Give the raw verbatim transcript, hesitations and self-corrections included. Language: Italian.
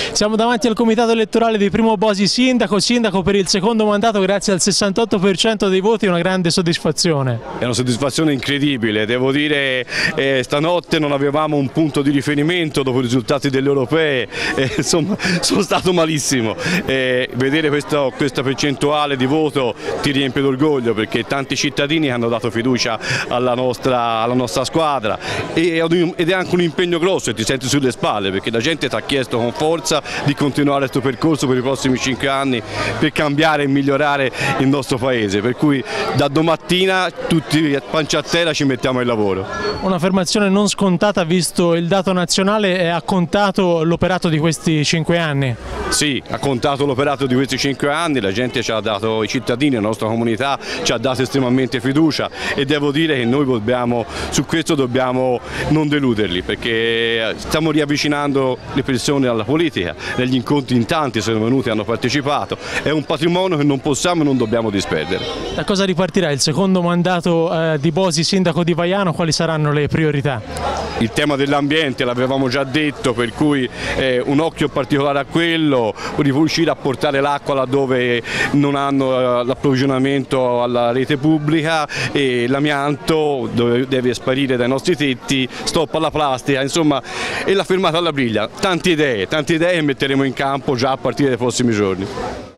Siamo davanti al comitato elettorale di Primo Bosi sindaco, sindaco per il secondo mandato grazie al sessantotto per cento dei voti, una grande soddisfazione. È una soddisfazione incredibile, devo dire eh, stanotte non avevamo un punto di riferimento dopo i risultati delle europee, eh, insomma sono stato malissimo, eh, vedere questa, questa percentuale di voto ti riempie d'orgoglio perché tanti cittadini hanno dato fiducia alla nostra, alla nostra squadra e, ed è anche un impegno grosso e ti senti sulle spalle perché la gente ti ha chiesto con forza di continuare il tuo percorso per i prossimi cinque anni per cambiare e migliorare il nostro paese, per cui da domattina tutti pancia a terra ci mettiamo il lavoro. Un'affermazione non scontata visto il dato nazionale, e ha contato l'operato di questi cinque anni? Sì, ha contato l'operato di questi cinque anni, la gente ci ha dato, i cittadini, la nostra comunità ci ha dato estremamente fiducia e devo dire che noi dobbiamo, su questo dobbiamo non deluderli perché stiamo riavvicinando le persone alla politica, negli incontri in tanti sono venuti e hanno partecipato, è un patrimonio che non possiamo e non dobbiamo disperdere. Da cosa ripartirà il secondo mandato eh, di Bosi sindaco di Vaiano? Quali saranno le priorità? Il tema dell'ambiente l'avevamo già detto, per cui eh, un occhio particolare a quello, riuscire a portare l'acqua laddove non hanno eh, l'approvvigionamento alla rete pubblica e l'amianto deve sparire dai nostri tetti, stop alla plastica, insomma, e la fermata alla briglia. Tante idee, tante idee che metteremo in campo già a partire dai prossimi giorni.